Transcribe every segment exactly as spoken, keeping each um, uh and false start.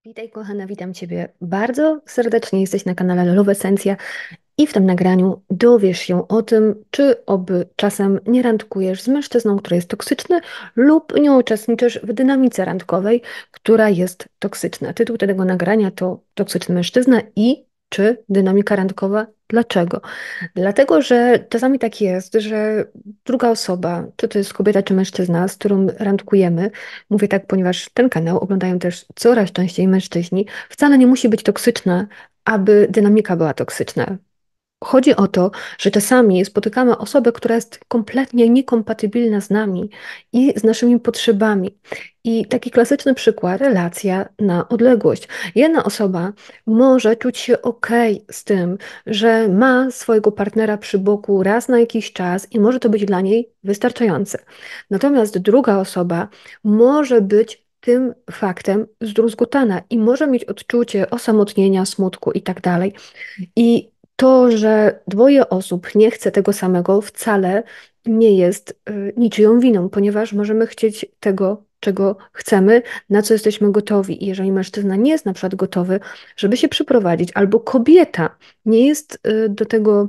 Witaj kochana, witam Ciebie bardzo serdecznie. Jesteś na kanale Love Essencja i w tym nagraniu dowiesz się o tym, czy oby czasem nie randkujesz z mężczyzną, który jest toksyczny lub nie uczestniczysz w dynamice randkowej, która jest toksyczna. Tytuł tego nagrania to Toksyczny mężczyzna i czy dynamika randkowa? Dlaczego? Dlatego, że czasami tak jest, że druga osoba, czy to jest kobieta, czy mężczyzna, z którą randkujemy, mówię tak, ponieważ ten kanał oglądają też coraz częściej mężczyźni, wcale nie musi być toksyczna, aby dynamika była toksyczna. Chodzi o to, że czasami spotykamy osobę, która jest kompletnie niekompatybilna z nami i z naszymi potrzebami. I taki klasyczny przykład, relacja na odległość. Jedna osoba może czuć się ok z tym, że ma swojego partnera przy boku raz na jakiś czas i może to być dla niej wystarczające. Natomiast druga osoba może być tym faktem zdruzgotana i może mieć odczucie osamotnienia, smutku i tak dalej. I to, że dwoje osób nie chce tego samego, wcale nie jest y, niczyją winą, ponieważ możemy chcieć tego, czego chcemy, na co jesteśmy gotowi. I jeżeli mężczyzna nie jest na przykład gotowy, żeby się przyprowadzić, albo kobieta nie jest y, do tego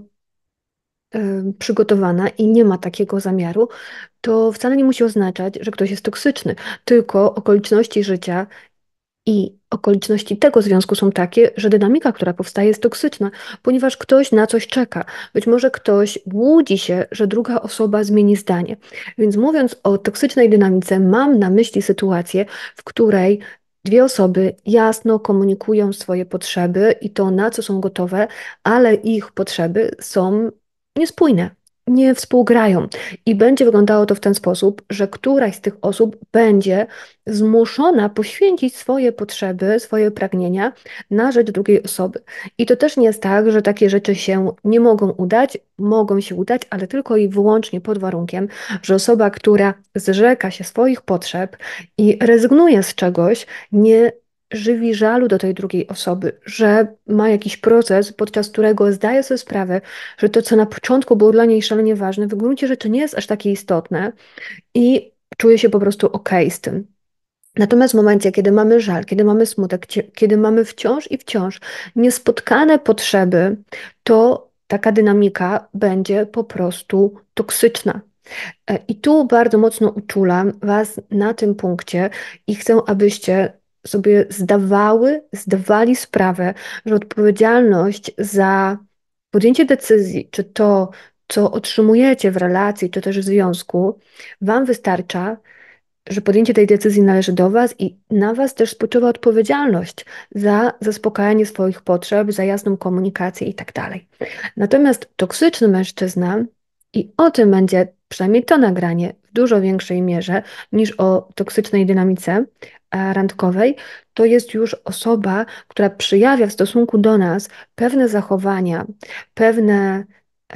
y, przygotowana i nie ma takiego zamiaru, to wcale nie musi oznaczać, że ktoś jest toksyczny, tylko okoliczności życia i okoliczności tego związku są takie, że dynamika, która powstaje, jest toksyczna, ponieważ ktoś na coś czeka. Być może ktoś łudzi się, że druga osoba zmieni zdanie. Więc mówiąc o toksycznej dynamice, mam na myśli sytuację, w której dwie osoby jasno komunikują swoje potrzeby i to, na co są gotowe, ale ich potrzeby są niespójne. Nie współgrają. I będzie wyglądało to w ten sposób, że któraś z tych osób będzie zmuszona poświęcić swoje potrzeby, swoje pragnienia na rzecz drugiej osoby. I to też nie jest tak, że takie rzeczy się nie mogą udać, mogą się udać, ale tylko i wyłącznie pod warunkiem, że osoba, która zrzeka się swoich potrzeb i rezygnuje z czegoś, nie żywi żalu do tej drugiej osoby, że ma jakiś proces, podczas którego zdaje sobie sprawę, że to, co na początku było dla niej szalenie ważne, w gruncie rzeczy nie jest aż takie istotne i czuje się po prostu okej z tym. Natomiast w momencie, kiedy mamy żal, kiedy mamy smutek, cie- kiedy mamy wciąż i wciąż niespotkane potrzeby, to taka dynamika będzie po prostu toksyczna. E, I tu bardzo mocno uczulam Was na tym punkcie i chcę, abyście sobie zdawały, zdawali sprawę, że odpowiedzialność za podjęcie decyzji, czy to, co otrzymujecie w relacji, czy też w związku, Wam wystarcza, że podjęcie tej decyzji należy do Was i na Was też spoczywa odpowiedzialność za zaspokajanie swoich potrzeb, za jasną komunikację i tak dalej. Natomiast toksyczny mężczyzna, i o tym będzie przynajmniej to nagranie w dużo większej mierze niż o toksycznej dynamice e, randkowej, to jest już osoba, która przyjawia w stosunku do nas pewne zachowania, pewne,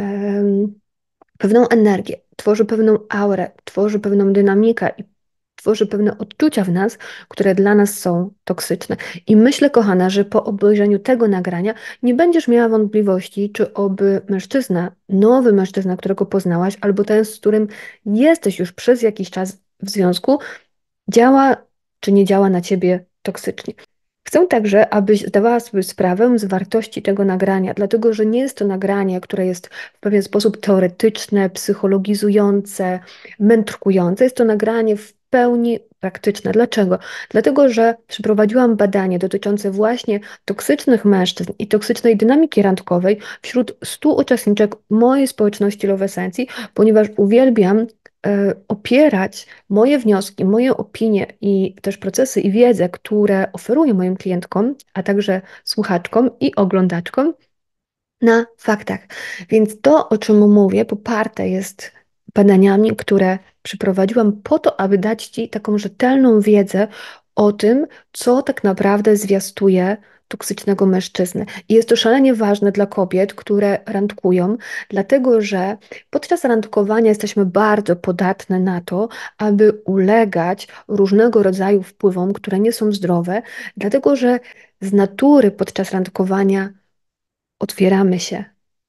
em, pewną energię, tworzy pewną aurę, tworzy pewną dynamikę i tworzy pewne odczucia w nas, które dla nas są toksyczne. I myślę, kochana, że po obejrzeniu tego nagrania nie będziesz miała wątpliwości, czy oby mężczyzna, nowy mężczyzna, którego poznałaś, albo ten, z którym jesteś już przez jakiś czas w związku, działa czy nie działa na ciebie toksycznie. Chcę także, abyś zdawała sobie sprawę z wartości tego nagrania, dlatego że nie jest to nagranie, które jest w pewien sposób teoretyczne, psychologizujące, mędrkujące. Jest to nagranie w pełni praktyczne. Dlaczego? Dlatego, że przeprowadziłam badanie dotyczące właśnie toksycznych mężczyzn i toksycznej dynamiki randkowej wśród stu uczestniczek mojej społeczności Love Essencji, ponieważ uwielbiam e, opierać moje wnioski, moje opinie i też procesy i wiedzę, które oferuję moim klientkom, a także słuchaczkom i oglądaczkom na faktach. Więc to, o czym mówię, poparte jest badaniami, które przeprowadziłam po to, aby dać Ci taką rzetelną wiedzę o tym, co tak naprawdę zwiastuje toksycznego mężczyznę. I jest to szalenie ważne dla kobiet, które randkują, dlatego że podczas randkowania jesteśmy bardzo podatne na to, aby ulegać różnego rodzaju wpływom, które nie są zdrowe, dlatego że z natury podczas randkowania otwieramy się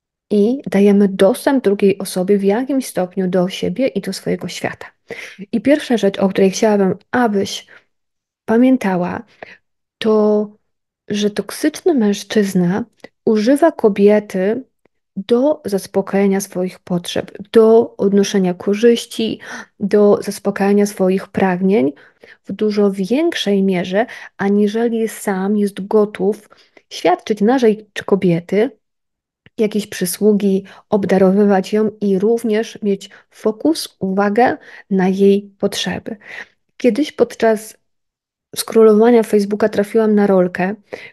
i dajemy dostęp drugiej osobie w jakimś stopniu do siebie i do swojego świata. I pierwsza rzecz, o której chciałabym, abyś pamiętała, to, że toksyczny mężczyzna używa kobiety do zaspokojenia swoich potrzeb, do odnoszenia korzyści, do zaspokajania swoich pragnień w dużo większej mierze, aniżeli sam jest gotów świadczyć na rzecz kobiety jakieś przysługi, obdarowywać ją i również mieć fokus, uwagę na jej potrzeby. Kiedyś podczas scrollowania Facebooka trafiłam na rolkę,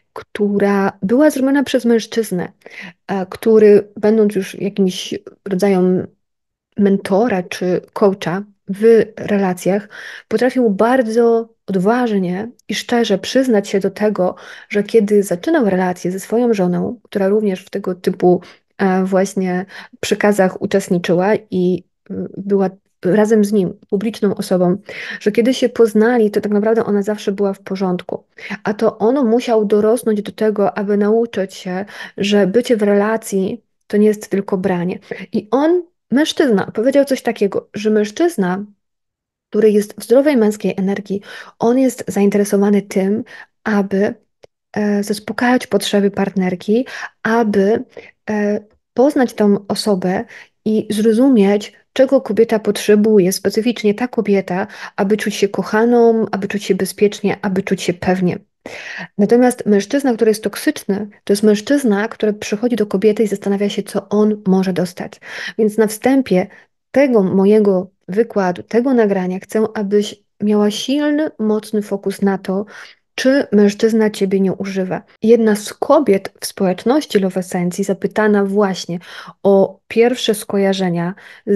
która była zrobiona przez mężczyznę, a który, będąc już jakimś rodzajem mentora czy coacha w relacjach, potrafił bardzo odważnie i szczerze przyznać się do tego, że kiedy zaczynał relację ze swoją żoną, która również w tego typu e, właśnie przekazach uczestniczyła i y, była razem z nim publiczną osobą, że kiedy się poznali, to tak naprawdę ona zawsze była w porządku. A to on musiał dorosnąć do tego, aby nauczyć się, że bycie w relacji to nie jest tylko branie. I on, mężczyzna, powiedział coś takiego, że mężczyzna, który jest w zdrowej męskiej energii, on jest zainteresowany tym, aby e, zaspokajać potrzeby partnerki, aby e, poznać tą osobę i zrozumieć, czego kobieta potrzebuje, specyficznie ta kobieta, aby czuć się kochaną, aby czuć się bezpiecznie, aby czuć się pewnie. Natomiast mężczyzna, który jest toksyczny, to jest mężczyzna, który przychodzi do kobiety i zastanawia się, co on może dostać. Więc na wstępie tego mojego wykładu, tego nagrania chcę, abyś miała silny, mocny fokus na to, czy mężczyzna ciebie nie używa. Jedna z kobiet w społeczności Love Essencji, zapytana właśnie o pierwsze skojarzenia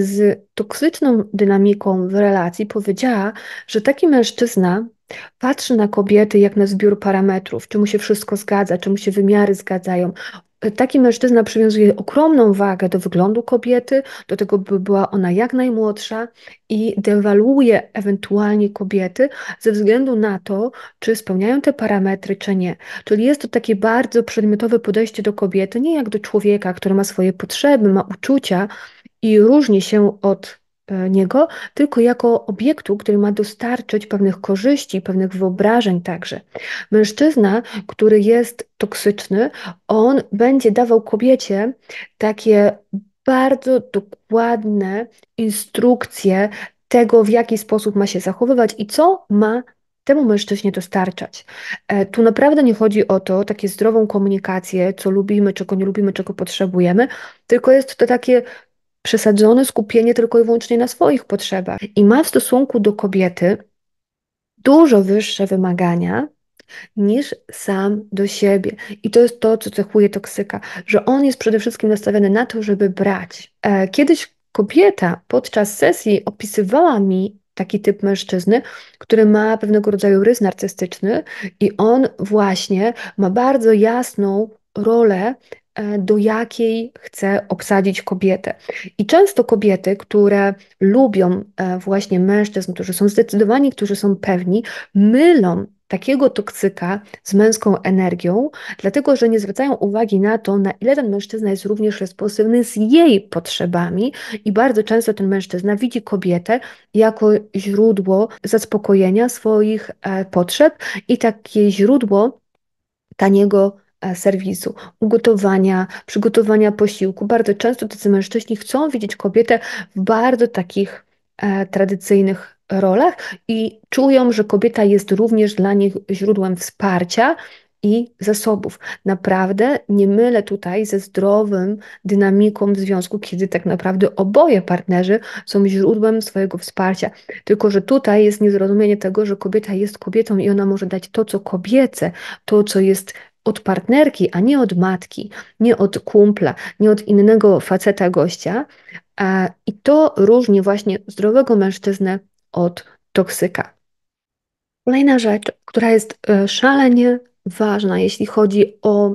z toksyczną dynamiką w relacji, powiedziała, że taki mężczyzna patrzy na kobiety jak na zbiór parametrów, czy mu się wszystko zgadza, czy mu się wymiary zgadzają. Taki mężczyzna przywiązuje ogromną wagę do wyglądu kobiety, do tego, by była ona jak najmłodsza i dewaluuje ewentualnie kobiety ze względu na to, czy spełniają te parametry, czy nie. Czyli jest to takie bardzo przedmiotowe podejście do kobiety, nie jak do człowieka, który ma swoje potrzeby, ma uczucia i różni się od e, niego, tylko jako obiektu, który ma dostarczyć pewnych korzyści, pewnych wyobrażeń także. Mężczyzna, który jest toksyczny, on będzie dawał kobiecie takie bardzo dokładne instrukcje tego, w jaki sposób ma się zachowywać i co ma temu mężczyźnie dostarczać. E, Tu naprawdę nie chodzi o to, takie zdrową komunikację, co lubimy, czego nie lubimy, czego potrzebujemy, tylko jest to takie przesadzone skupienie tylko i wyłącznie na swoich potrzebach i ma w stosunku do kobiety dużo wyższe wymagania niż sam do siebie. I to jest to, co cechuje toksyka, że on jest przede wszystkim nastawiony na to, żeby brać. E, Kiedyś kobieta podczas sesji opisywała mi taki typ mężczyzny, który ma pewnego rodzaju rys narcystyczny i on właśnie ma bardzo jasną rolę, e, do jakiej chce obsadzić kobietę. I często kobiety, które lubią e, właśnie mężczyzn, którzy są zdecydowani, którzy są pewni, mylą takiego toksyka z męską energią, dlatego że nie zwracają uwagi na to, na ile ten mężczyzna jest również responsywny z jej potrzebami i bardzo często ten mężczyzna widzi kobietę jako źródło zaspokojenia swoich e, potrzeb i takie źródło taniego e, serwisu, ugotowania, przygotowania posiłku. Bardzo często tacy mężczyźni chcą widzieć kobietę w bardzo takich e, tradycyjnych rolach i czują, że kobieta jest również dla nich źródłem wsparcia i zasobów. Naprawdę nie mylę tutaj ze zdrowym dynamiką w związku, kiedy tak naprawdę oboje partnerzy są źródłem swojego wsparcia. Tylko, że tutaj jest niezrozumienie tego, że kobieta jest kobietą i ona może dać to, co kobiece, to, co jest od partnerki, a nie od matki, nie od kumpla, nie od innego faceta gościa. A, I to różni właśnie zdrowego mężczyznę od toksyka. Kolejna rzecz, która jest e, szalenie ważna, jeśli chodzi o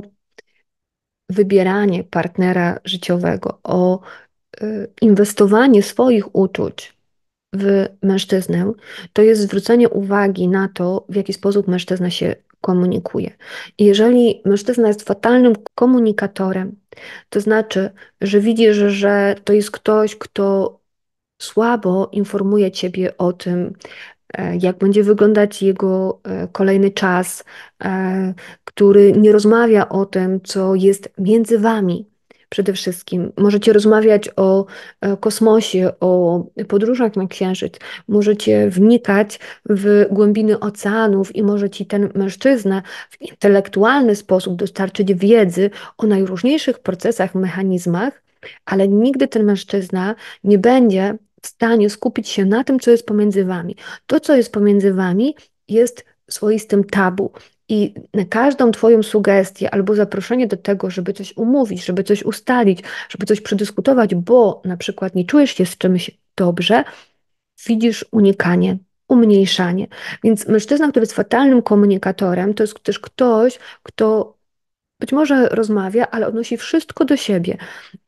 wybieranie partnera życiowego, o e, inwestowanie swoich uczuć w mężczyznę, to jest zwrócenie uwagi na to, w jaki sposób mężczyzna się komunikuje. I jeżeli mężczyzna jest fatalnym komunikatorem, to znaczy, że widzisz, że to jest ktoś, kto słabo informuje ciebie o tym, e, jak będzie wyglądać jego e, kolejny czas, e, który nie rozmawia o tym, co jest między wami. Przede wszystkim możecie rozmawiać o e, kosmosie, o podróżach na Księżyc, możecie wnikać w głębiny oceanów i może ci ten mężczyzna w intelektualny sposób dostarczyć wiedzy o najróżniejszych procesach, mechanizmach, ale nigdy ten mężczyzna nie będzie w stanie skupić się na tym, co jest pomiędzy wami. To, co jest pomiędzy wami, jest swoistym tabu. I na każdą Twoją sugestię albo zaproszenie do tego, żeby coś umówić, żeby coś ustalić, żeby coś przedyskutować, bo na przykład nie czujesz się z czymś dobrze, widzisz unikanie, umniejszanie. Więc mężczyzna, który jest fatalnym komunikatorem, to jest też ktoś, kto być może rozmawia, ale odnosi wszystko do siebie.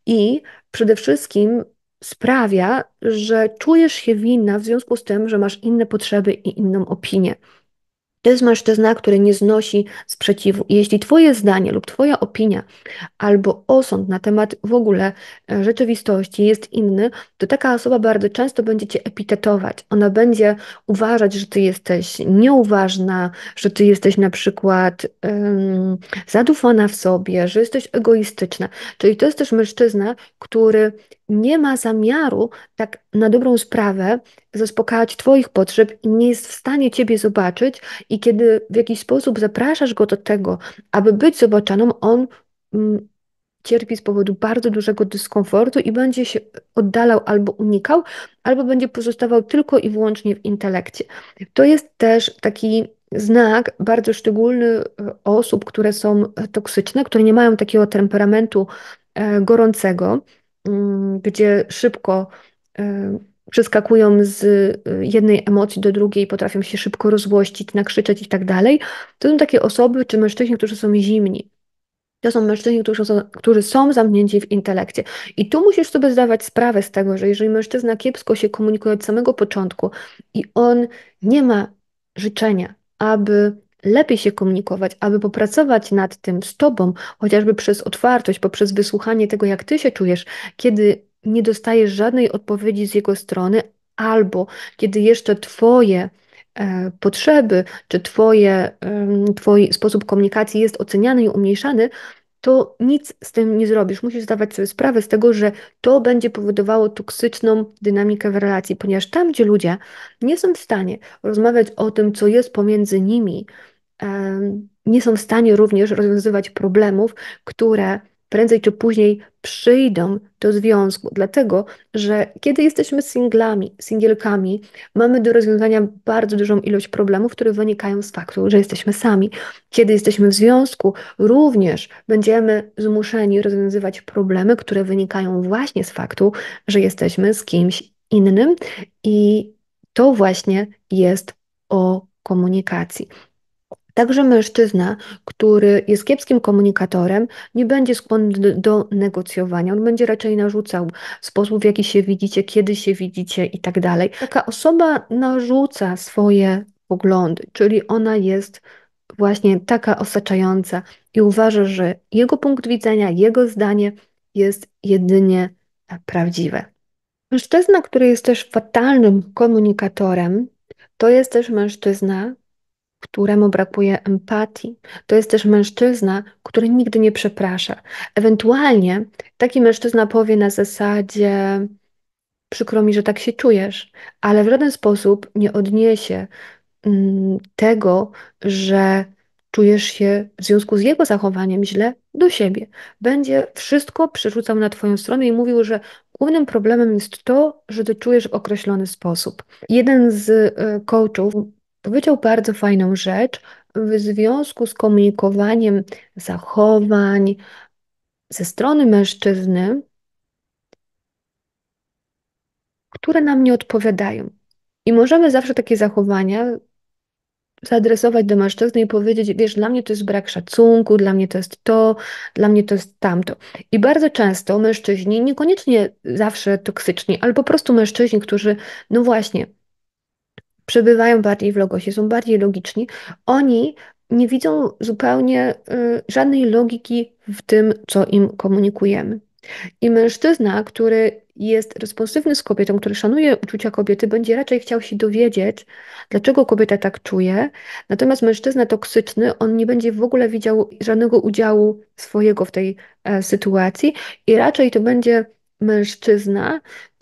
I przede wszystkim sprawia, że czujesz się winna w związku z tym, że masz inne potrzeby i inną opinię. To jest mężczyzna, który nie znosi sprzeciwu. I jeśli Twoje zdanie lub Twoja opinia albo osąd na temat w ogóle e, rzeczywistości jest inny, to taka osoba bardzo często będzie Cię epitetować. Ona będzie uważać, że Ty jesteś nieuważna, że Ty jesteś na przykład um, zadufana w sobie, że jesteś egoistyczna. Czyli to jest też mężczyzna, który nie ma zamiaru tak na dobrą sprawę zaspokajać Twoich potrzeb i nie jest w stanie Ciebie zobaczyć i kiedy w jakiś sposób zapraszasz go do tego, aby być zobaczonym, on mm, cierpi z powodu bardzo dużego dyskomfortu i będzie się oddalał albo unikał, albo będzie pozostawał tylko i wyłącznie w intelekcie. To jest też taki znak bardzo szczególny e, osób, które są e, toksyczne, które nie mają takiego temperamentu e, gorącego, mm, gdzie szybko e, przeskakują z e, jednej emocji do drugiej, potrafią się szybko rozłościć, nakrzyczeć i tak dalej. To są takie osoby czy mężczyźni, którzy są zimni. To są mężczyźni, którzy są, którzy są zamknięci w intelekcie. I tu musisz sobie zdawać sprawę z tego, że jeżeli mężczyzna kiepsko się komunikuje od samego początku i on nie ma życzenia, aby lepiej się komunikować, aby popracować nad tym z tobą, chociażby przez otwartość, poprzez wysłuchanie tego, jak ty się czujesz, kiedy nie dostajesz żadnej odpowiedzi z jego strony, albo kiedy jeszcze twoje e, potrzeby, czy twoje, em, twój sposób komunikacji jest oceniany i umniejszany, to nic z tym nie zrobisz. Musisz zdawać sobie sprawę z tego, że to będzie powodowało toksyczną dynamikę w relacji, ponieważ tam, gdzie ludzie nie są w stanie rozmawiać o tym, co jest pomiędzy nimi, em, nie są w stanie również rozwiązywać problemów, które prędzej czy później przyjdą do związku. Dlatego, że kiedy jesteśmy singlami, singielkami, mamy do rozwiązania bardzo dużą ilość problemów, które wynikają z faktu, że jesteśmy sami. Kiedy jesteśmy w związku, również będziemy zmuszeni rozwiązywać problemy, które wynikają właśnie z faktu, że jesteśmy z kimś innym i to właśnie jest o komunikacji. Także mężczyzna, który jest kiepskim komunikatorem, nie będzie skłonny do, do negocjowania. On będzie raczej narzucał sposób, w jaki się widzicie, kiedy się widzicie i tak dalej. Taka osoba narzuca swoje poglądy, czyli ona jest właśnie taka osaczająca i uważa, że jego punkt widzenia, jego zdanie jest jedynie prawdziwe. Mężczyzna, który jest też fatalnym komunikatorem, to jest też mężczyzna, któremu brakuje empatii. To jest też mężczyzna, który nigdy nie przeprasza. Ewentualnie taki mężczyzna powie na zasadzie: przykro mi, że tak się czujesz, ale w żaden sposób nie odniesie mm, tego, że czujesz się w związku z jego zachowaniem źle do siebie. Będzie wszystko przerzucał na twoją stronę i mówił, że głównym problemem jest to, że ty czujesz w określony sposób. Jeden z e, coachów powiedział bardzo fajną rzecz w związku z komunikowaniem zachowań ze strony mężczyzny, które nam nie odpowiadają. I możemy zawsze takie zachowania zaadresować do mężczyzny i powiedzieć: wiesz, dla mnie to jest brak szacunku, dla mnie to jest to, dla mnie to jest tamto. I bardzo często mężczyźni, niekoniecznie zawsze toksyczni, ale po prostu mężczyźni, którzy, no właśnie, przebywają bardziej w logosie, są bardziej logiczni, oni nie widzą zupełnie y, żadnej logiki w tym, co im komunikujemy. I mężczyzna, który jest responsywny z kobietą, który szanuje uczucia kobiety, będzie raczej chciał się dowiedzieć, dlaczego kobieta tak czuje. Natomiast mężczyzna toksyczny, on nie będzie w ogóle widział żadnego udziału swojego w tej e, sytuacji i raczej to będzie mężczyzna,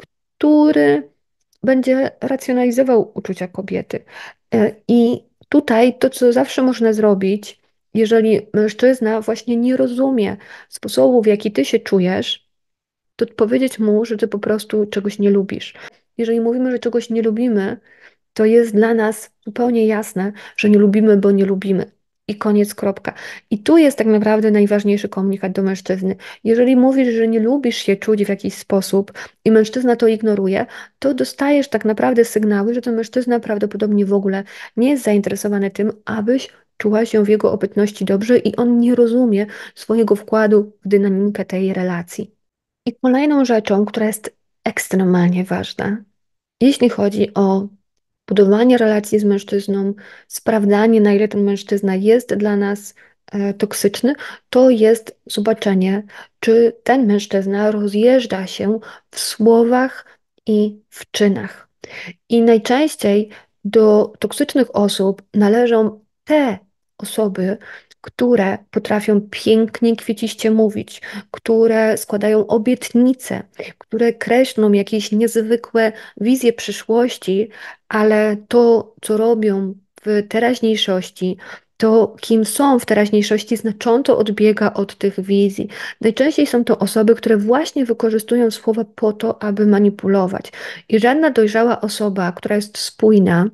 który będzie racjonalizował uczucia kobiety. E, I tutaj to, co zawsze można zrobić, jeżeli mężczyzna właśnie nie rozumie sposobu, w jaki ty się czujesz, to powiedzieć mu, że ty po prostu czegoś nie lubisz. Jeżeli mówimy, że czegoś nie lubimy, to jest dla nas zupełnie jasne, że nie lubimy, bo nie lubimy. I koniec, kropka. I tu jest tak naprawdę najważniejszy komunikat do mężczyzny. Jeżeli mówisz, że nie lubisz się czuć w jakiś sposób i mężczyzna to ignoruje, to dostajesz tak naprawdę sygnały, że ten mężczyzna prawdopodobnie w ogóle nie jest zainteresowany tym, abyś czuła się w jego obecności dobrze i on nie rozumie swojego wkładu w dynamikę tej relacji. I kolejną rzeczą, która jest ekstremalnie ważna, jeśli chodzi o budowanie relacji z mężczyzną, sprawdzanie, na ile ten mężczyzna jest dla nas e, toksyczny, to jest zobaczenie, czy ten mężczyzna rozjeżdża się w słowach i w czynach. I najczęściej do toksycznych osób należą te osoby, które potrafią pięknie, kwieciście mówić, które składają obietnice, które kreślą jakieś niezwykłe wizje przyszłości, ale to, co robią w teraźniejszości, to, kim są w teraźniejszości, znacząco odbiega od tych wizji. Najczęściej są to osoby, które właśnie wykorzystują słowa po to, aby manipulować. I żadna dojrzała osoba, która jest spójna,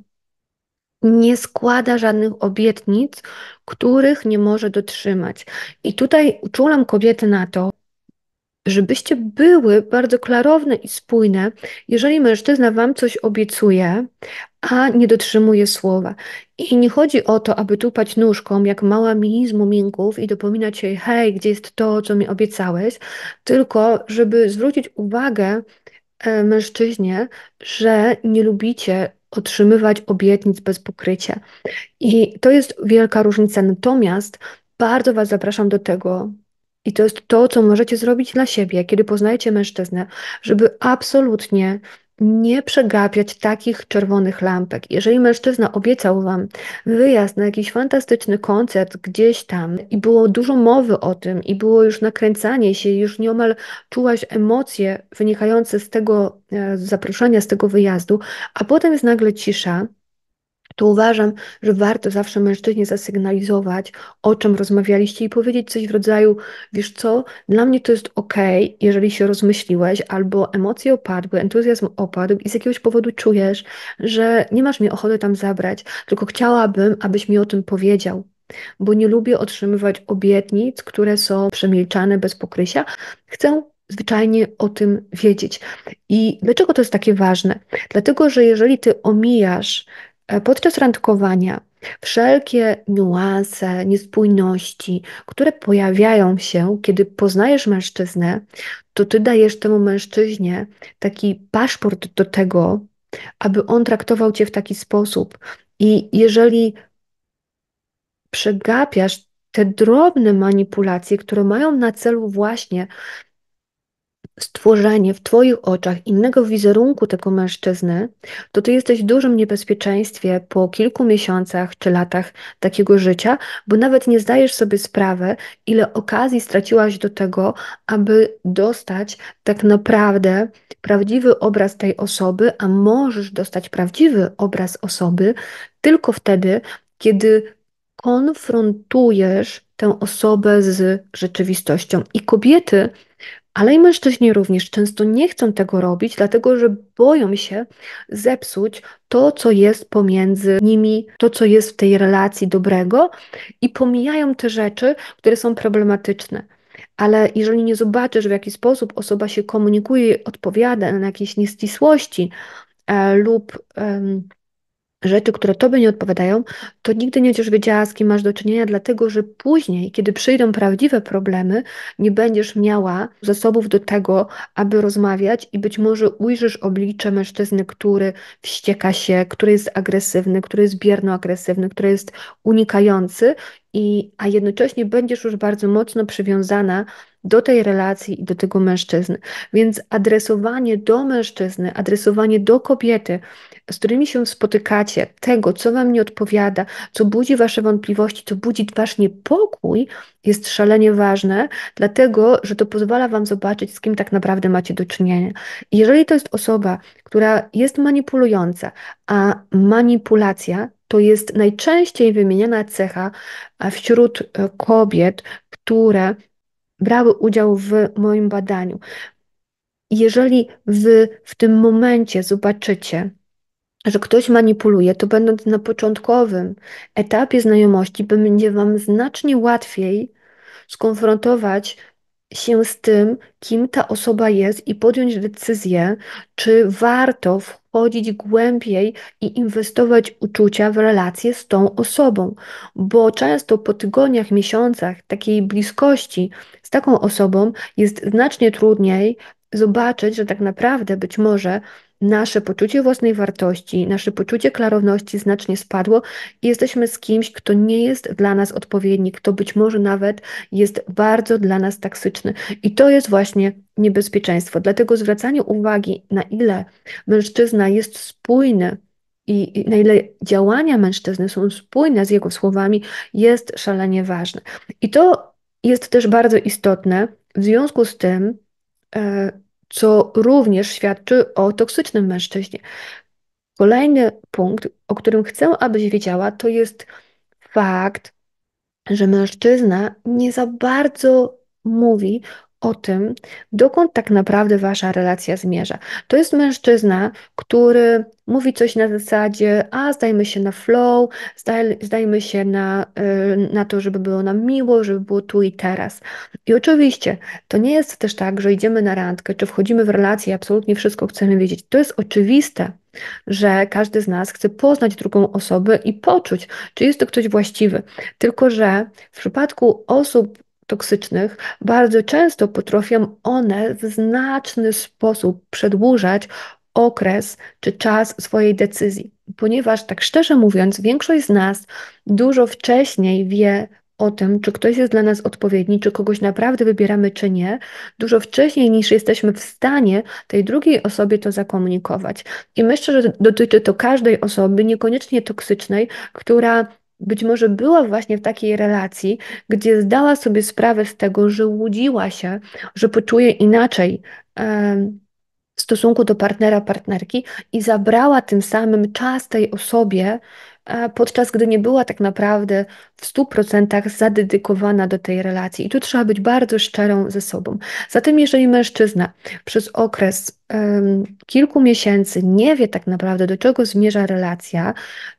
nie składa żadnych obietnic, których nie może dotrzymać. I tutaj uczulam kobiety na to, żebyście były bardzo klarowne i spójne, jeżeli mężczyzna wam coś obiecuje, a nie dotrzymuje słowa. I nie chodzi o to, aby tupać nóżką jak mała mini z muminków i dopominać się, hej, gdzie jest to, co mi obiecałeś, tylko żeby zwrócić uwagę e, mężczyźnie, że nie lubicie otrzymywać obietnic bez pokrycia. I to jest wielka różnica. Natomiast bardzo Was zapraszam do tego, i to jest to, co możecie zrobić dla siebie, kiedy poznajecie mężczyznę, żeby absolutnie nie przegapiać takich czerwonych lampek. Jeżeli mężczyzna obiecał Wam wyjazd na jakiś fantastyczny koncert gdzieś tam i było dużo mowy o tym i było już nakręcanie się, już nieomal czułaś emocje wynikające z tego e, zaproszenia, z tego wyjazdu, a potem jest nagle cisza, to uważam, że warto zawsze mężczyźnie zasygnalizować, o czym rozmawialiście i powiedzieć coś w rodzaju, wiesz co, dla mnie to jest okej, jeżeli się rozmyśliłeś, albo emocje opadły, entuzjazm opadł i z jakiegoś powodu czujesz, że nie masz mnie ochoty tam zabrać, tylko chciałabym, abyś mi o tym powiedział, bo nie lubię otrzymywać obietnic, które są przemilczane bez pokrycia. Chcę zwyczajnie o tym wiedzieć. I dlaczego to jest takie ważne? Dlatego, że jeżeli ty omijasz E, podczas randkowania wszelkie niuanse, niespójności, które pojawiają się, kiedy poznajesz mężczyznę, to ty dajesz temu mężczyźnie taki paszport do tego, aby on traktował cię w taki sposób. I jeżeli przegapiasz te drobne manipulacje, które mają na celu właśnie stworzenie w Twoich oczach innego wizerunku tego mężczyzny, to Ty jesteś w dużym niebezpieczeństwie po kilku miesiącach czy latach takiego życia, bo nawet nie zdajesz sobie sprawy, ile okazji straciłaś do tego, aby dostać tak naprawdę prawdziwy obraz tej osoby, a możesz dostać prawdziwy obraz osoby tylko wtedy, kiedy konfrontujesz tę osobę z rzeczywistością. I kobiety, ale i mężczyźni również często nie chcą tego robić, dlatego że boją się zepsuć to, co jest pomiędzy nimi, to, co jest w tej relacji dobrego i pomijają te rzeczy, które są problematyczne. Ale jeżeli nie zobaczysz, w jaki sposób osoba się komunikuje i odpowiada na jakieś nieścisłości e, lub em, rzeczy, które tobie nie odpowiadają, to nigdy nie będziesz wiedziała, z kim masz do czynienia, dlatego że później, kiedy przyjdą prawdziwe problemy, nie będziesz miała zasobów do tego, aby rozmawiać i być może ujrzysz oblicze mężczyzny, który wścieka się, który jest agresywny, który jest bierno-agresywny, który jest unikający, i, a jednocześnie będziesz już bardzo mocno przywiązana do tej relacji i do tego mężczyzny. Więc adresowanie do mężczyzny, adresowanie do kobiety, z którymi się spotykacie, tego, co wam nie odpowiada, co budzi wasze wątpliwości, co budzi wasz niepokój, jest szalenie ważne, dlatego, że to pozwala wam zobaczyć, z kim tak naprawdę macie do czynienia. I jeżeli to jest osoba, która jest manipulująca, a manipulacja to jest najczęściej wymieniana cecha wśród e, kobiet, które brały udział w moim badaniu. Jeżeli wy w tym momencie zobaczycie, że ktoś manipuluje, to będąc na początkowym etapie znajomości, będzie wam znacznie łatwiej skonfrontować się z tym, kim ta osoba jest i podjąć decyzję, czy warto wchodzić głębiej i inwestować uczucia w relacje z tą osobą. Bo często po tygodniach, miesiącach takiej bliskości z taką osobą jest znacznie trudniej zobaczyć, że tak naprawdę być może nasze poczucie własnej wartości, nasze poczucie klarowności znacznie spadło i jesteśmy z kimś, kto nie jest dla nas odpowiedni, kto być może nawet jest bardzo dla nas toksyczny. I to jest właśnie niebezpieczeństwo. Dlatego zwracanie uwagi, na ile mężczyzna jest spójny i i na ile działania mężczyzny są spójne z jego słowami, jest szalenie ważne. I to jest też bardzo istotne w związku z tym, e, co również świadczy o toksycznym mężczyźnie. Kolejny punkt, o którym chcę, abyś wiedziała, to jest fakt, że mężczyzna nie za bardzo mówi o tym, dokąd tak naprawdę wasza relacja zmierza. To jest mężczyzna, który mówi coś na zasadzie, a zdajmy się na flow, zdaj, zdajmy się na, y, na to, żeby było nam miło, żeby było tu i teraz. I oczywiście to nie jest też tak, że idziemy na randkę, czy wchodzimy w relację i absolutnie wszystko chcemy wiedzieć. To jest oczywiste, że każdy z nas chce poznać drugą osobę i poczuć, czy jest to ktoś właściwy. Tylko że w przypadku osób toksycznych bardzo często potrafią one w znaczny sposób przedłużać okres czy czas swojej decyzji, ponieważ tak szczerze mówiąc, większość z nas dużo wcześniej wie o tym, czy ktoś jest dla nas odpowiedni, czy kogoś naprawdę wybieramy, czy nie, dużo wcześniej niż jesteśmy w stanie tej drugiej osobie to zakomunikować. I myślę, że dotyczy to każdej osoby, niekoniecznie toksycznej, która być może była właśnie w takiej relacji, gdzie zdała sobie sprawę z tego, że łudziła się, że poczuje inaczej em, w stosunku do partnera, partnerki i zabrała tym samym czas tej osobie, e, podczas gdy nie była tak naprawdę w stu procentach zadedykowana do tej relacji. I tu trzeba być bardzo szczerą ze sobą. Zatem, jeżeli mężczyzna przez okres em, kilku miesięcy nie wie tak naprawdę, do czego zmierza relacja,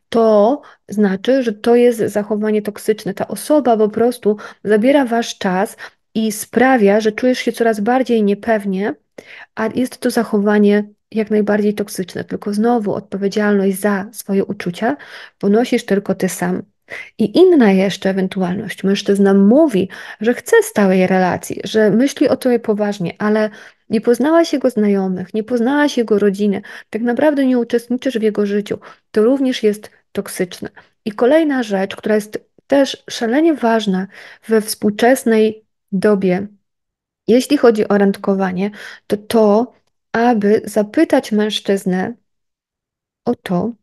to znaczy, że to jest zachowanie toksyczne. Ta osoba po prostu zabiera wasz czas i sprawia, że czujesz się coraz bardziej niepewnie, a jest to zachowanie jak najbardziej toksyczne. Tylko znowu odpowiedzialność za swoje uczucia ponosisz tylko ty sam. I inna jeszcze ewentualność. Mężczyzna mówi, że chce stałej relacji, że myśli o tobie poważnie, ale nie poznałaś jego znajomych, nie poznałaś jego rodziny, tak naprawdę nie uczestniczysz w jego życiu. To również jest toksyczne. I kolejna rzecz, która jest też szalenie ważna we współczesnej dobie, jeśli chodzi o randkowanie, to to, aby zapytać mężczyznę o to,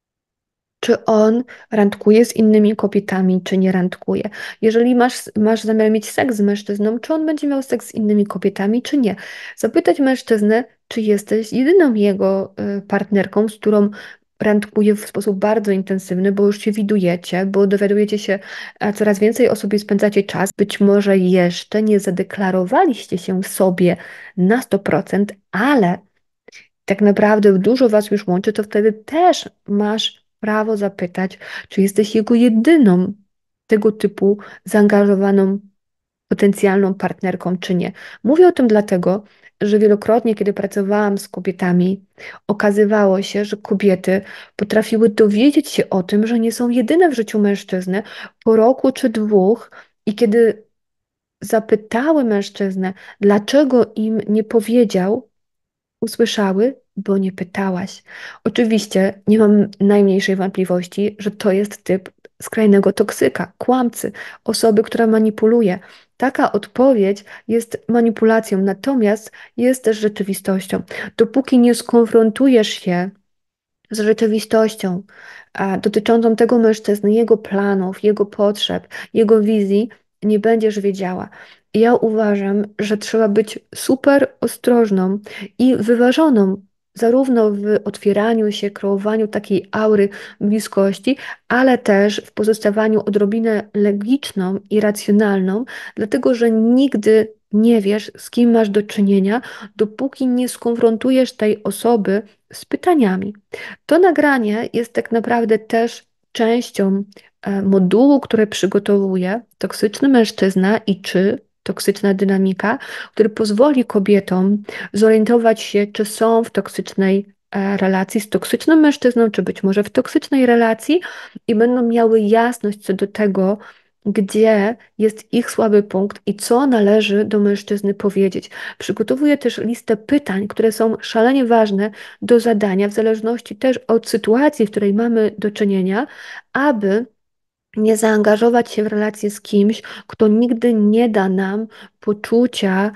czy on randkuje z innymi kobietami, czy nie randkuje. Jeżeli masz, masz zamiar mieć seks z mężczyzną, czy on będzie miał seks z innymi kobietami, czy nie. Zapytać mężczyznę, czy jesteś jedyną jego y, partnerką, z którą randkuje w sposób bardzo intensywny, bo już się widujecie, bo dowiadujecie się, a coraz więcej o sobie spędzacie czas. Być może jeszcze nie zadeklarowaliście się sobie na sto procent, ale tak naprawdę dużo was już łączy, to wtedy też masz prawo zapytać, czy jesteś jego jedyną tego typu zaangażowaną potencjalną partnerką, czy nie. Mówię o tym dlatego, że wielokrotnie, kiedy pracowałam z kobietami, okazywało się, że kobiety potrafiły dowiedzieć się o tym, że nie są jedyne w życiu mężczyzny po roku czy dwóch, i kiedy zapytały mężczyznę, dlaczego im nie powiedział, usłyszały, bo nie pytałaś. Oczywiście nie mam najmniejszej wątpliwości, że to jest typ skrajnego toksyka, kłamcy, osoby, która manipuluje. Taka odpowiedź jest manipulacją, natomiast jest też rzeczywistością. Dopóki nie skonfrontujesz się z rzeczywistością a, dotyczącą tego mężczyzny, jego planów, jego potrzeb, jego wizji, nie będziesz wiedziała. Ja uważam, że trzeba być super ostrożną i wyważoną, zarówno w otwieraniu się, kreowaniu takiej aury bliskości, ale też w pozostawaniu odrobinę logiczną i racjonalną, dlatego że nigdy nie wiesz, z kim masz do czynienia, dopóki nie skonfrontujesz tej osoby z pytaniami. To nagranie jest tak naprawdę też częścią e, modułu, które przygotowuje Toksyczny mężczyzna i czy toksyczna dynamika, który pozwoli kobietom zorientować się, czy są w toksycznej e, relacji z toksycznym mężczyzną, czy być może w toksycznej relacji i będą miały jasność co do tego, gdzie jest ich słaby punkt i co należy do mężczyzny powiedzieć. Przygotowuję też listę pytań, które są szalenie ważne do zadania, w zależności też od sytuacji, w której mamy do czynienia, aby nie zaangażować się w relację z kimś, kto nigdy nie da nam poczucia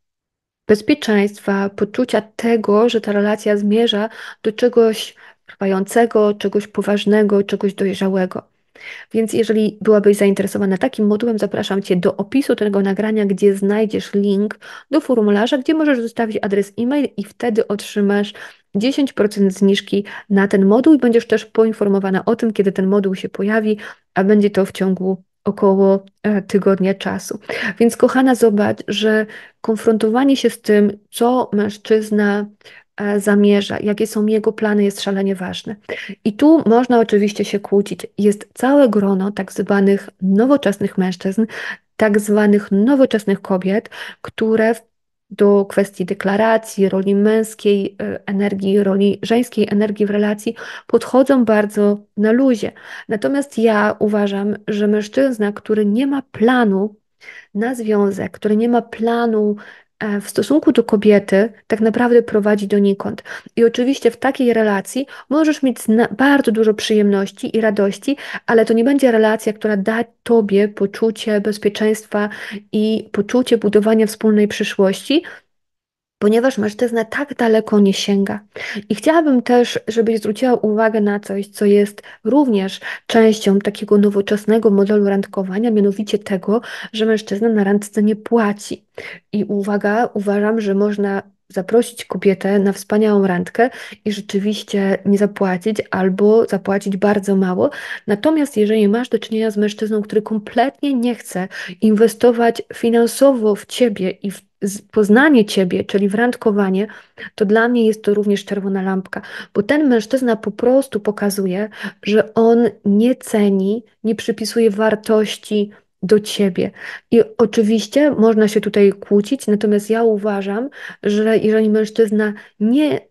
bezpieczeństwa, poczucia tego, że ta relacja zmierza do czegoś trwającego, czegoś poważnego, czegoś dojrzałego. Więc jeżeli byłabyś zainteresowana takim modułem, zapraszam Cię do opisu tego nagrania, gdzie znajdziesz link do formularza, gdzie możesz zostawić adres e-mail i wtedy otrzymasz dziesięć procent zniżki na ten moduł i będziesz też poinformowana o tym, kiedy ten moduł się pojawi, a będzie to w ciągu około e, tygodnia czasu. Więc kochana, zobacz, że konfrontowanie się z tym, co mężczyzna e, zamierza, jakie są jego plany, jest szalenie ważne. I tu można oczywiście się kłócić. Jest całe grono tak zwanych nowoczesnych mężczyzn, tak zwanych nowoczesnych kobiet, które w- do kwestii deklaracji, roli męskiej e, energii, roli żeńskiej energii w relacji podchodzą bardzo na luzie. Natomiast ja uważam, że mężczyzna, który nie ma planu na związek, który nie ma planu e, w stosunku do kobiety, tak naprawdę prowadzi donikąd. I oczywiście w takiej relacji możesz mieć zna- bardzo dużo przyjemności i radości, ale to nie będzie relacja, która da tobie poczucie bezpieczeństwa i poczucie budowania wspólnej przyszłości, ponieważ mężczyzna tak daleko nie sięga. I chciałabym też, żebyś zwróciła uwagę na coś, co jest również częścią takiego nowoczesnego modelu randkowania, mianowicie tego, że mężczyzna na randce nie płaci. I uwaga, uważam, że można zaprosić kobietę na wspaniałą randkę i rzeczywiście nie zapłacić albo zapłacić bardzo mało. Natomiast jeżeli masz do czynienia z mężczyzną, który kompletnie nie chce inwestować finansowo w ciebie i w z- poznanie ciebie, czyli w randkowanie, to dla mnie jest to również czerwona lampka, bo ten mężczyzna po prostu pokazuje, że on nie ceni, nie przypisuje wartości do ciebie. I oczywiście można się tutaj kłócić, natomiast ja uważam, że jeżeli mężczyzna nie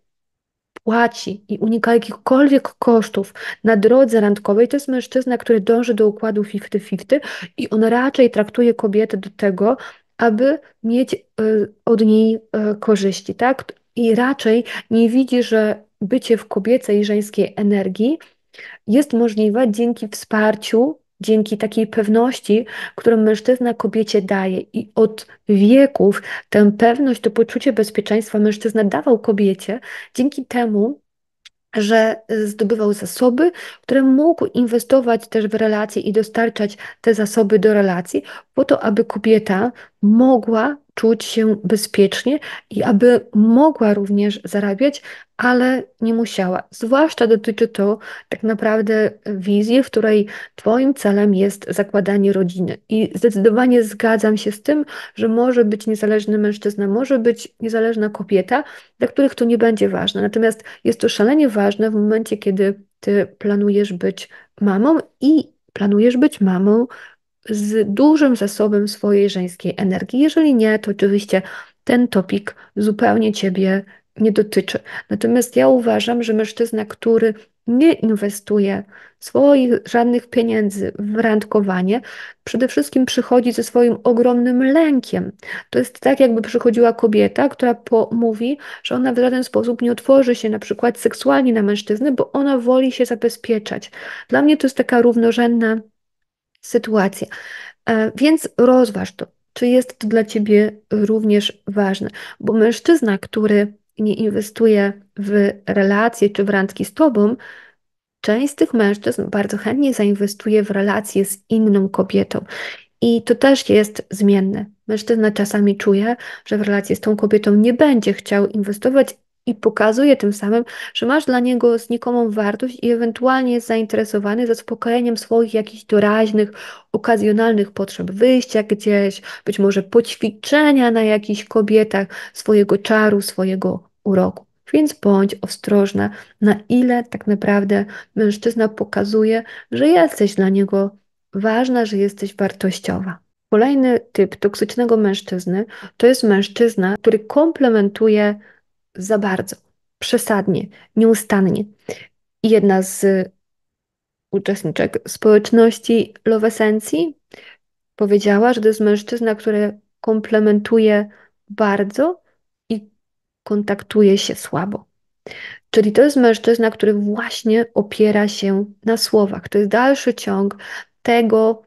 płaci i unika jakichkolwiek kosztów na drodze randkowej, to jest mężczyzna, który dąży do układu pięćdziesiąt pięćdziesiąt i on raczej traktuje kobietę do tego, aby mieć y, od niej y, korzyści, tak? I raczej nie widzi, że bycie w kobiecej i żeńskiej energii jest możliwe dzięki wsparciu, dzięki takiej pewności, którą mężczyzna kobiecie daje. I od wieków tę pewność, to poczucie bezpieczeństwa mężczyzna dawał kobiecie, dzięki temu, że zdobywał zasoby, które mógł inwestować też w relacje i dostarczać te zasoby do relacji, po to, aby kobieta mogła czuć się bezpiecznie i aby mogła również zarabiać, ale nie musiała. Zwłaszcza dotyczy to tak naprawdę wizji, w której Twoim celem jest zakładanie rodziny. I zdecydowanie zgadzam się z tym, że może być niezależny mężczyzna, może być niezależna kobieta, dla których to nie będzie ważne. Natomiast jest to szalenie ważne w momencie, kiedy ty planujesz być mamą i planujesz być mamą z dużym zasobem swojej żeńskiej energii. Jeżeli nie, to oczywiście ten topik zupełnie ciebie nie dotyczy. Natomiast ja uważam, że mężczyzna, który nie inwestuje swoich żadnych pieniędzy w randkowanie, przede wszystkim przychodzi ze swoim ogromnym lękiem. To jest tak, jakby przychodziła kobieta, która po, mówi, że ona w żaden sposób nie otworzy się na przykład seksualnie na mężczyznę, bo ona woli się zabezpieczać. Dla mnie to jest taka równorzędna sytuacja. E, Więc rozważ to, czy jest to dla ciebie również ważne, bo mężczyzna, który nie inwestuje w relacje czy w randki z tobą, część z tych mężczyzn bardzo chętnie zainwestuje w relacje z inną kobietą. I to też jest zmienne. Mężczyzna czasami czuje, że w relację z tą kobietą nie będzie chciał inwestować i pokazuje tym samym, że masz dla niego znikomą wartość i ewentualnie jest zainteresowany zaspokojeniem swoich jakichś doraźnych, okazjonalnych potrzeb, wyjścia gdzieś, być może poćwiczenia na jakichś kobietach, swojego czaru, swojego uroku. Więc bądź ostrożna, na ile tak naprawdę mężczyzna pokazuje, że jesteś dla niego ważna, że jesteś wartościowa. Kolejny typ toksycznego mężczyzny to jest mężczyzna, który komplementuje za bardzo, przesadnie, nieustannie. I jedna z uczestniczek społeczności Lowesencji powiedziała, że to jest mężczyzna, który komplementuje bardzo i kontaktuje się słabo. Czyli to jest mężczyzna, który właśnie opiera się na słowach. To jest dalszy ciąg tego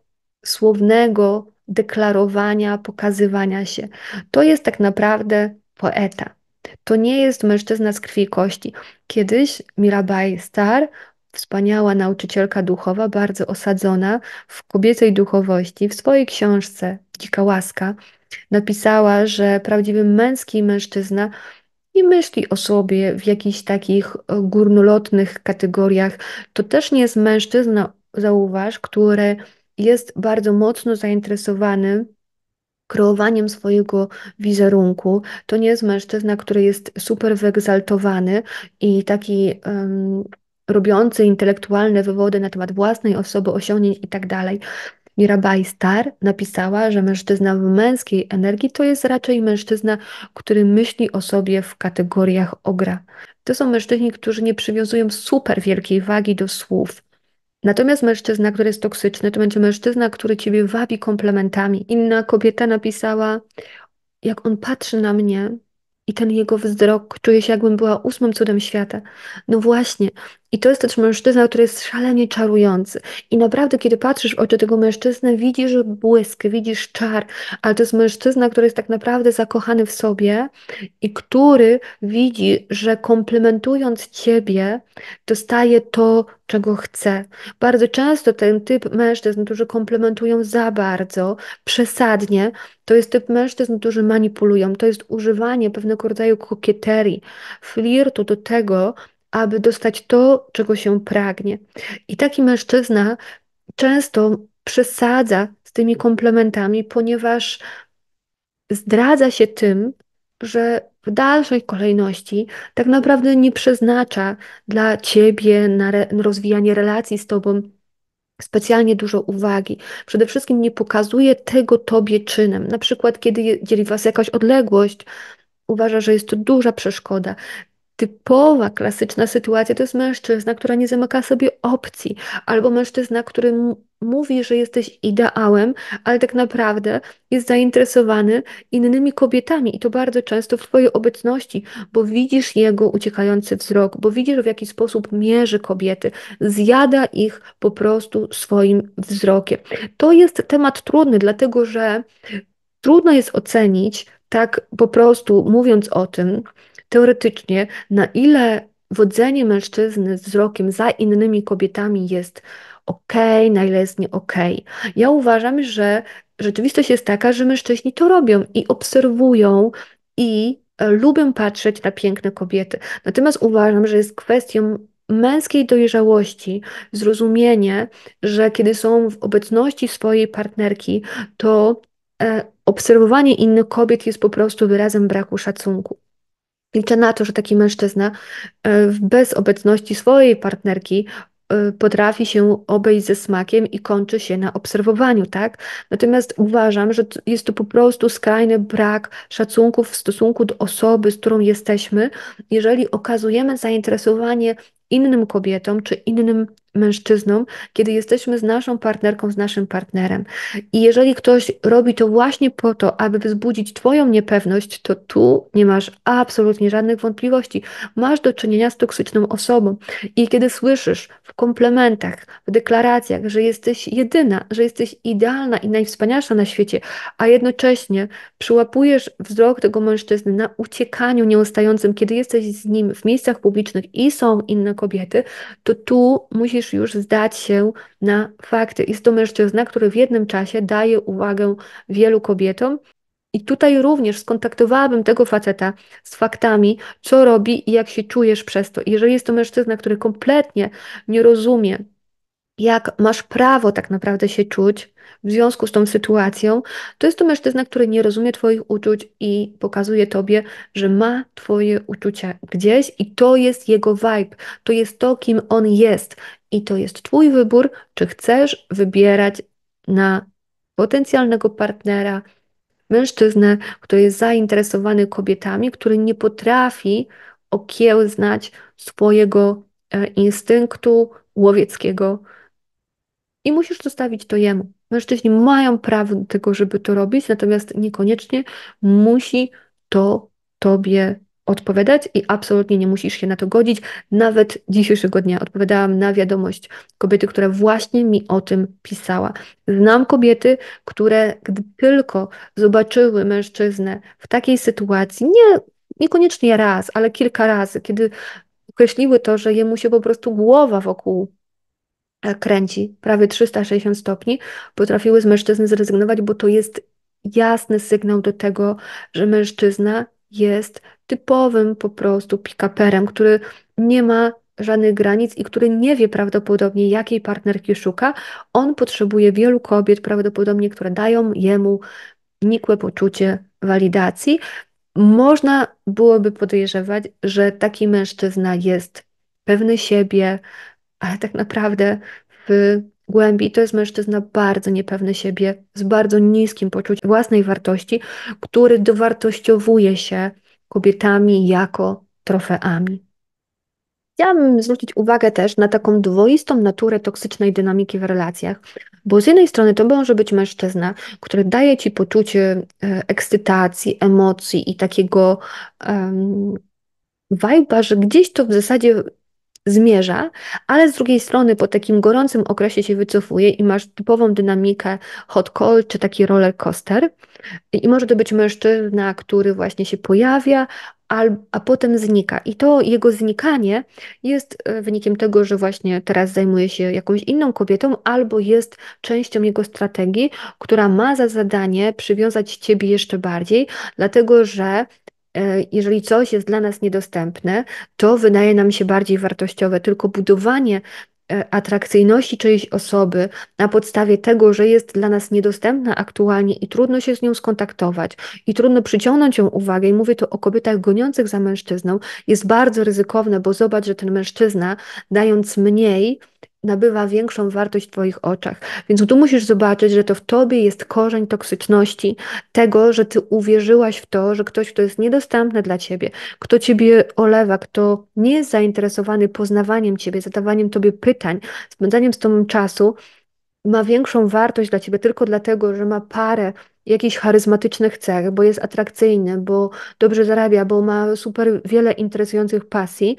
słownego deklarowania, pokazywania się. To jest tak naprawdę poeta. To nie jest mężczyzna z krwi i kości. Kiedyś Mirabai Star, wspaniała nauczycielka duchowa, bardzo osadzona w kobiecej duchowości, w swojej książce Dzika łaska napisała, że prawdziwy męski mężczyzna nie myśli o sobie w jakichś takich e, górnolotnych kategoriach. To też nie jest mężczyzna, zauważ, który jest bardzo mocno zainteresowany kreowaniem swojego wizerunku. To nie jest mężczyzna, który jest super wyegzaltowany i taki em, robiący intelektualne wywody na temat własnej osoby, osiągnięć i tak dalej. Mirabai Star napisała, że mężczyzna w męskiej energii to jest raczej mężczyzna, który myśli o sobie w kategoriach ogra. To są mężczyźni, którzy nie przywiązują super wielkiej wagi do słów. Natomiast mężczyzna, który jest toksyczny, to będzie mężczyzna, który ciebie wabi komplementami. Inna kobieta napisała, jak on patrzy na mnie i ten jego wzrok, czuję się, jakbym była ósmym cudem świata. No właśnie. I to jest też mężczyzna, który jest szalenie czarujący. I naprawdę, kiedy patrzysz w oczy tego mężczyzny, widzisz błysk, widzisz czar, ale to jest mężczyzna, który jest tak naprawdę zakochany w sobie i który widzi, że komplementując ciebie, dostaje to, czego chce. Bardzo często ten typ mężczyzn, którzy komplementują za bardzo, przesadnie, to jest typ mężczyzn, którzy manipulują. To jest używanie pewnego rodzaju kokieterii, flirtu do tego, aby dostać to, czego się pragnie. I taki mężczyzna często przesadza z tymi komplementami, ponieważ zdradza się tym, że w dalszej kolejności tak naprawdę nie przeznacza dla ciebie na, re na rozwijanie relacji z tobą specjalnie dużo uwagi. Przede wszystkim nie pokazuje tego tobie czynem. Na przykład, kiedy je- dzieli was jakaś odległość, uważa, że jest to duża przeszkoda. Typowa, klasyczna sytuacja to jest mężczyzna, który nie zamyka sobie opcji, albo mężczyzna, który m- mówi, że jesteś ideałem, ale tak naprawdę jest zainteresowany innymi kobietami i to bardzo często w twojej obecności, bo widzisz jego uciekający wzrok, bo widzisz, w jaki sposób mierzy kobiety, zjada ich po prostu swoim wzrokiem. To jest temat trudny, dlatego że trudno jest ocenić, tak po prostu mówiąc o tym, teoretycznie, na ile wodzenie mężczyzny wzrokiem za innymi kobietami jest ok, na ile jest nie ok. Ja uważam, że rzeczywistość jest taka, że mężczyźni to robią i obserwują i e, lubią patrzeć na piękne kobiety. Natomiast uważam, że jest kwestią męskiej dojrzałości, zrozumienie, że kiedy są w obecności swojej partnerki, to e, obserwowanie innych kobiet jest po prostu wyrazem braku szacunku. Liczę na to, że taki mężczyzna e, w- bez obecności swojej partnerki e, potrafi się obejść ze smakiem i kończy się na obserwowaniu, tak? Natomiast uważam, że t- jest to po prostu skrajny brak szacunku w stosunku do osoby, z którą jesteśmy, jeżeli okazujemy zainteresowanie innym kobietom czy innym mężczyznom, kiedy jesteśmy z naszą partnerką, z naszym partnerem. I jeżeli ktoś robi to właśnie po to, aby wzbudzić Twoją niepewność, to tu nie masz absolutnie żadnych wątpliwości. Masz do czynienia z toksyczną osobą. I kiedy słyszysz w komplementach, w deklaracjach, że jesteś jedyna, że jesteś idealna i najwspanialsza na świecie, a jednocześnie przyłapujesz wzrok tego mężczyzny na uciekaniu nieustającym, kiedy jesteś z nim w miejscach publicznych i są inne kobiety, to tu musisz już zdać się na fakty. Jest to mężczyzna, który w jednym czasie daje uwagę wielu kobietom. I tutaj również skontaktowałabym tego faceta z faktami, co robi i jak się czujesz przez to. Jeżeli jest to mężczyzna, który kompletnie nie rozumie, jak masz prawo tak naprawdę się czuć w związku z tą sytuacją, to jest to mężczyzna, który nie rozumie Twoich uczuć i pokazuje Tobie, że ma Twoje uczucia gdzieś i to jest jego vibe, to jest to, kim on jest. I to jest Twój wybór, czy chcesz wybierać na potencjalnego partnera mężczyznę, który jest zainteresowany kobietami, który nie potrafi okiełznać swojego e, instynktu łowieckiego i musisz zostawić to jemu. Mężczyźni mają prawo do tego, żeby to robić, natomiast niekoniecznie musi to tobie odpowiadać i absolutnie nie musisz się na to godzić. Nawet dzisiejszego dnia odpowiadałam na wiadomość kobiety, która właśnie mi o tym pisała. Znam kobiety, które gdy tylko zobaczyły mężczyznę w takiej sytuacji, nie, niekoniecznie raz, ale kilka razy, kiedy określiły to, że jemu się po prostu głowa wokół kręci prawie trzysta sześćdziesiąt stopni, potrafiły z mężczyzny zrezygnować, bo to jest jasny sygnał do tego, że mężczyzna jest typowym po prostu pick-uperem, który nie ma żadnych granic i który nie wie prawdopodobnie, jakiej partnerki szuka. On potrzebuje wielu kobiet, prawdopodobnie, które dają jemu nikłe poczucie walidacji. Można byłoby podejrzewać, że taki mężczyzna jest pewny siebie, ale tak naprawdę w głębi to jest mężczyzna bardzo niepewny siebie, z bardzo niskim poczuciem własnej wartości, który dowartościowuje się kobietami jako trofeami. Chciałabym zwrócić uwagę też na taką dwoistą naturę toksycznej dynamiki w relacjach, bo z jednej strony to może być mężczyzna, który daje ci poczucie e, ekscytacji, emocji i takiego um, vibe'a, że gdzieś to w zasadzie zmierza, ale z drugiej strony po takim gorącym okresie się wycofuje i masz typową dynamikę hot cold czy taki roller coaster. I może to być mężczyzna, który właśnie się pojawia, al- a potem znika. I to jego znikanie jest e, wynikiem tego, że właśnie teraz zajmuje się jakąś inną kobietą, albo jest częścią jego strategii, która ma za zadanie przywiązać ciebie jeszcze bardziej, dlatego że e, jeżeli coś jest dla nas niedostępne, to wydaje nam się bardziej wartościowe. Tylko budowanie e, atrakcyjności czyjejś osoby na podstawie tego, że jest dla nas niedostępna aktualnie i trudno się z nią skontaktować i trudno przyciągnąć ją uwagę, i mówię tu o kobietach goniących za mężczyzną, jest bardzo ryzykowne, bo zobacz, że ten mężczyzna, dając mniej, nabywa większą wartość w Twoich oczach. Więc tu musisz zobaczyć, że to w Tobie jest korzeń toksyczności, tego, że Ty uwierzyłaś w to, że ktoś, kto jest niedostępny dla Ciebie, kto Ciebie olewa, kto nie jest zainteresowany poznawaniem Ciebie, zadawaniem Tobie pytań, spędzaniem z Tobą czasu, ma większą wartość dla ciebie tylko dlatego, że ma parę jakichś charyzmatycznych cech, bo jest atrakcyjny, bo dobrze zarabia, bo ma super wiele interesujących pasji.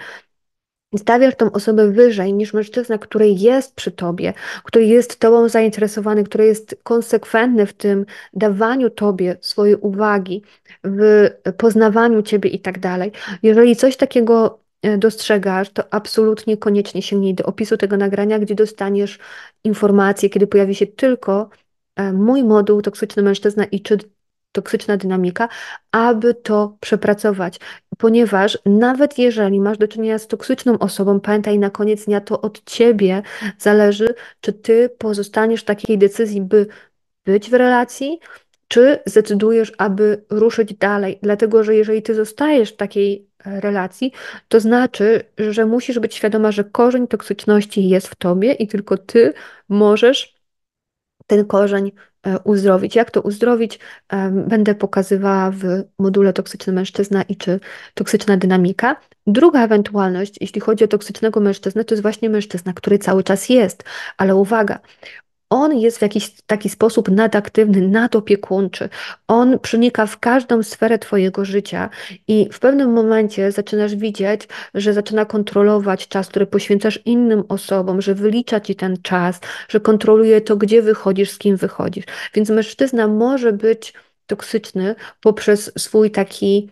I stawiasz tą osobę wyżej niż mężczyzna, który jest przy tobie, który jest tobą zainteresowany, który jest konsekwentny w tym dawaniu tobie swojej uwagi, w poznawaniu ciebie i tak dalej. Jeżeli coś takiego e, dostrzegasz, to absolutnie koniecznie sięgnij do opisu tego nagrania, gdzie dostaniesz informację, kiedy pojawi się tylko e, mój moduł toksyczny mężczyzna i czy toksyczna dynamika, aby to przepracować. Ponieważ nawet jeżeli masz do czynienia z toksyczną osobą, pamiętaj na koniec dnia to od ciebie zależy, czy ty pozostaniesz w takiej decyzji, by być w relacji, czy zdecydujesz, aby ruszyć dalej. Dlatego, że jeżeli ty zostajesz w takiej e, relacji, to znaczy, że musisz być świadoma, że korzeń toksyczności jest w tobie i tylko ty możesz ten korzeń e, uzdrowić. Jak to uzdrowić, e, będę pokazywała w module Toksyczny mężczyzna i czy toksyczna dynamika. Druga ewentualność, jeśli chodzi o toksycznego mężczyznę, to jest właśnie mężczyzna, który cały czas jest, ale uwaga, on jest w jakiś taki sposób nadaktywny, nadopiekuńczy. On przenika w każdą sferę twojego życia i w pewnym momencie zaczynasz widzieć, że zaczyna kontrolować czas, który poświęcasz innym osobom, że wylicza ci ten czas, że kontroluje to, gdzie wychodzisz, z kim wychodzisz. Więc mężczyzna może być toksyczny poprzez swój taki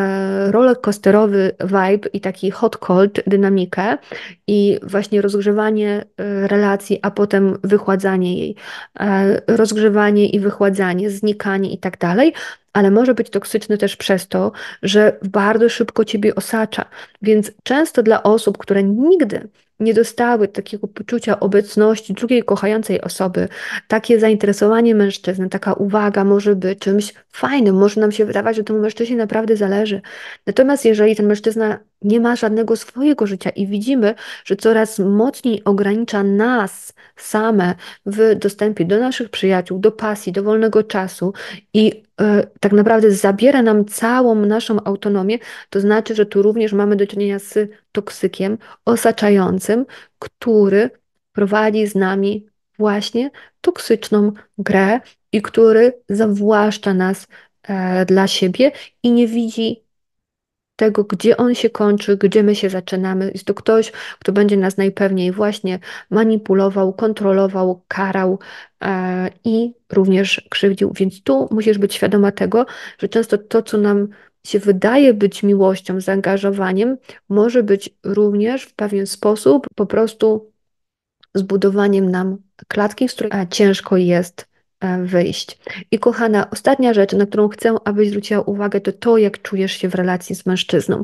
e, rollercoasterowy vibe i taki hot cold dynamikę i właśnie rozgrzewanie e, relacji, a potem wychładzanie jej, e, rozgrzewanie i wychładzanie, znikanie i tak dalej, ale może być toksyczny też przez to, że bardzo szybko ciebie osacza. Więc często dla osób, które nigdy nie dostały takiego poczucia obecności drugiej kochającej osoby, takie zainteresowanie mężczyzny, taka uwaga może być czymś fajnym, może nam się wydawać, że temu mężczyźnie naprawdę zależy. Natomiast jeżeli ten mężczyzna nie ma żadnego swojego życia i widzimy, że coraz mocniej ogranicza nas same w dostępie do naszych przyjaciół, do pasji, do wolnego czasu i e, tak naprawdę zabiera nam całą naszą autonomię, to znaczy, że tu również mamy do czynienia z toksykiem osaczającym, który prowadzi z nami właśnie toksyczną grę i który zawłaszcza nas e, dla siebie i nie widzi tego, gdzie on się kończy, gdzie my się zaczynamy. Jest to ktoś, kto będzie nas najpewniej właśnie manipulował, kontrolował, karał e, i również krzywdził. Więc tu musisz być świadoma tego, że często to, co nam się wydaje być miłością, zaangażowaniem, może być również w pewien sposób po prostu zbudowaniem nam klatki, z której e, ciężko jest e, wyjść. I kochana, ostatnia rzecz, na którą chcę, abyś zwróciła uwagę, to to, jak czujesz się w relacji z mężczyzną.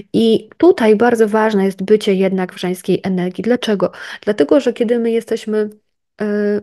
I tutaj bardzo ważne jest bycie jednak w żeńskiej energii. Dlaczego? Dlatego, że kiedy my jesteśmy e,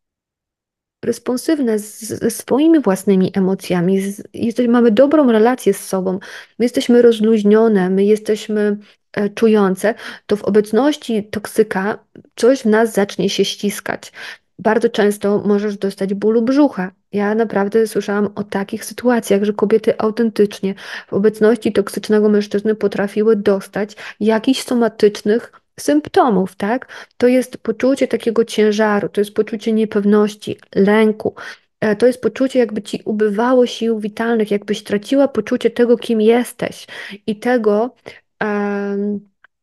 responsywne z- ze swoimi własnymi emocjami, z, jesteśmy, mamy dobrą relację z sobą, my jesteśmy rozluźnione, my jesteśmy e, czujące, to w obecności toksyka coś w nas zacznie się ściskać. Bardzo często możesz dostać bólu brzucha. Ja naprawdę słyszałam o takich sytuacjach, że kobiety autentycznie w obecności toksycznego mężczyzny potrafiły dostać jakichś somatycznych symptomów, tak? To jest poczucie takiego ciężaru, to jest poczucie niepewności, lęku. e, To jest poczucie, jakby ci ubywało sił witalnych, jakbyś traciła poczucie tego, kim jesteś i tego, em,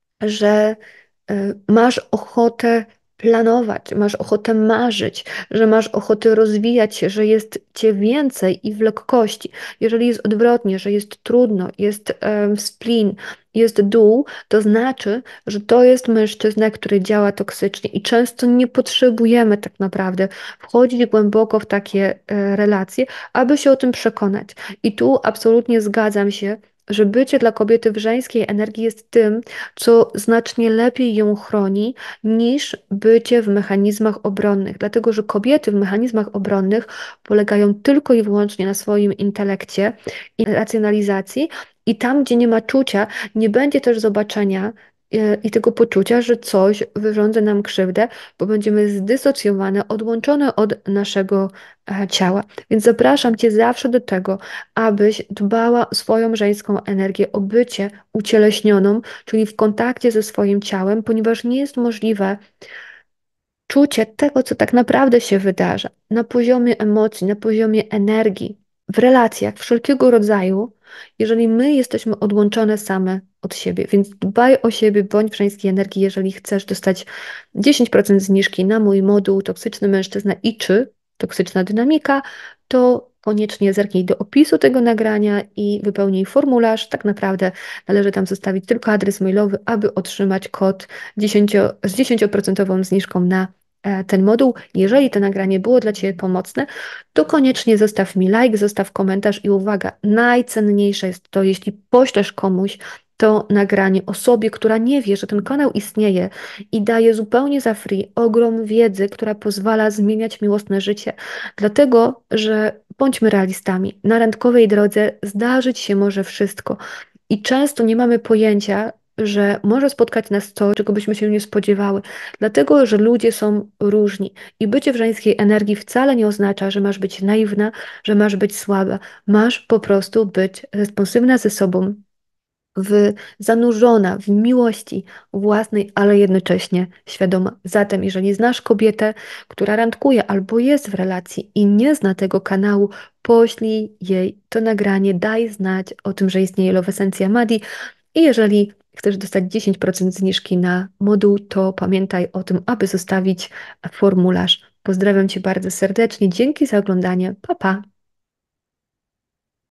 że e, masz ochotę planować, masz ochotę marzyć, że masz ochotę rozwijać się, że jest cię więcej i w lekkości. Jeżeli jest odwrotnie, że jest trudno, jest em, spleen, jest dół, to znaczy, że to jest mężczyzna, który działa toksycznie i często nie potrzebujemy tak naprawdę wchodzić głęboko w takie e, relacje, aby się o tym przekonać. I tu absolutnie zgadzam się, że bycie dla kobiety w żeńskiej energii jest tym, co znacznie lepiej ją chroni niż bycie w mechanizmach obronnych, dlatego że kobiety w mechanizmach obronnych polegają tylko i wyłącznie na swoim intelekcie i racjonalizacji, i tam, gdzie nie ma czucia, nie będzie też zobaczenia e, i tego poczucia, że coś wyrządza nam krzywdę, bo będziemy zdysocjowane, odłączone od naszego e, ciała. Więc zapraszam Cię zawsze do tego, abyś dbała o swoją żeńską energię, o bycie ucieleśnioną, czyli w kontakcie ze swoim ciałem, ponieważ nie jest możliwe czucie tego, co tak naprawdę się wydarza na poziomie emocji, na poziomie energii, w relacjach wszelkiego rodzaju, jeżeli my jesteśmy odłączone same od siebie. Więc dbaj o siebie, bądź w żeńskiej energii, jeżeli chcesz dostać dziesięć procent zniżki na mój moduł Toksyczny mężczyzna i czy toksyczna dynamika, to koniecznie zerknij do opisu tego nagrania i wypełnij formularz. Tak naprawdę należy tam zostawić tylko adres mailowy, aby otrzymać kod dziesięć, z dziesięcioprocentową zniżką na e, ten moduł. Jeżeli to nagranie było dla Ciebie pomocne, to koniecznie zostaw mi like, zostaw komentarz i uwaga, najcenniejsze jest to, jeśli poślesz komuś to nagranie osobie, która nie wie, że ten kanał istnieje i daje zupełnie za free ogrom wiedzy, która pozwala zmieniać miłosne życie. Dlatego, że bądźmy realistami, na randkowej drodze zdarzyć się może wszystko. I często nie mamy pojęcia, że może spotkać nas coś, czego byśmy się nie spodziewały, dlatego że ludzie są różni i bycie w żeńskiej energii wcale nie oznacza, że masz być naiwna, że masz być słaba. Masz po prostu być responsywna ze sobą, w, zanurzona w miłości własnej, ale jednocześnie świadoma. Zatem, jeżeli znasz kobietę, która randkuje albo jest w relacji i nie zna tego kanału, poślij jej to nagranie, daj znać o tym, że istnieje Love Essencja Madi. I jeżeli chcesz dostać dziesięć procent zniżki na moduł, to pamiętaj o tym, aby zostawić formularz. Pozdrawiam Cię bardzo serdecznie. Dzięki za oglądanie. Pa, pa.